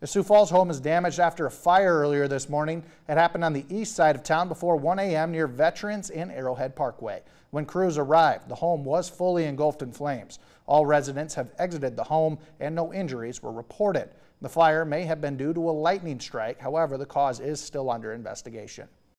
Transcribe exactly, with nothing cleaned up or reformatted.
The Sioux Falls home is damaged after a fire earlier this morning. It happened on the east side of town before one A M near Veterans and Arrowhead Parkway. When crews arrived, the home was fully engulfed in flames. All residents have exited the home and no injuries were reported. The fire may have been due to a lightning strike. However, the cause is still under investigation.